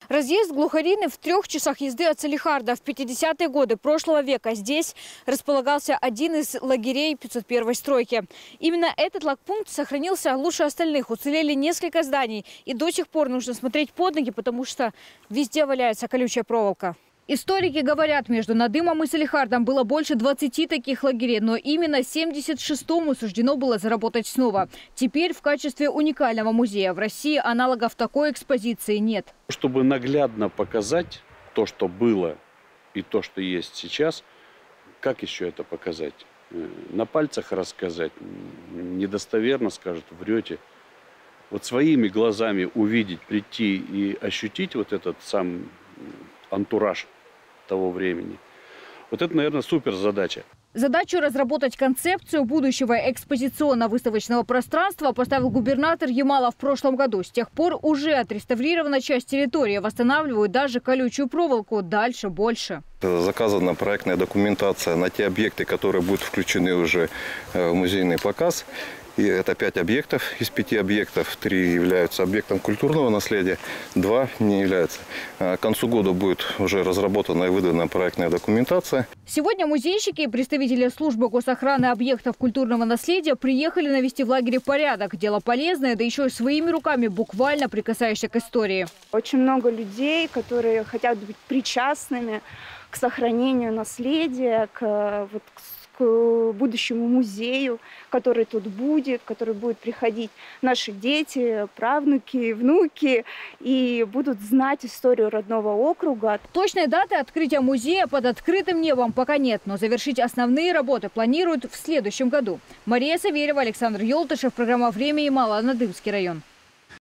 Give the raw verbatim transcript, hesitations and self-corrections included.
Разъезд Глухарины в трех часах езды от Салихарда. В пятидесятые годы прошлого века здесь располагался один из лагерей пятьсот первой стройки. Именно этот лагпункт сохранился лучше остальных. Уцелели несколько зданий. И до сих пор нужно смотреть под ноги, потому что везде валяется колючая проволока. Историки говорят, между Надымом и Салихардом было больше двадцати таких лагерей, но именно семьдесят шестому суждено было заработать снова. Теперь в качестве уникального музея в России аналогов такой экспозиции нет. Чтобы наглядно показать то, что было и то, что есть сейчас, как еще это показать? На пальцах рассказать? Недостоверно скажут, врете. Вот своими глазами увидеть, прийти и ощутить вот этот сам антураж того времени. Вот это, наверное, супер задача. Задачу разработать концепцию будущего экспозиционно-выставочного пространства поставил губернатор Ямала в прошлом году. С тех пор уже отреставрирована часть территории, восстанавливают даже колючую проволоку. Дальше больше. Заказана проектная документация на те объекты, которые будут включены уже в музейный показ. И это пять объектов. Из пяти объектов три являются объектом культурного наследия, два не являются. К концу года будет уже разработана и выдана проектная документация. Сегодня музейщики и представители службы госохраны объектов культурного наследия приехали навести в лагере порядок. Дело полезное, да еще и своими руками буквально прикасаешься к истории. Очень много людей, которые хотят быть причастными к сохранению наследия, к, вот, к будущему музею, который тут будет, который будет приходить наши дети, правнуки, внуки и будут знать историю родного округа. Точной даты открытия музея под открытым небом пока нет, но завершить основные работы планируют в следующем году. Мария Саверева, Александр Ёлтышев, программа «Время Ямала», Надымский район.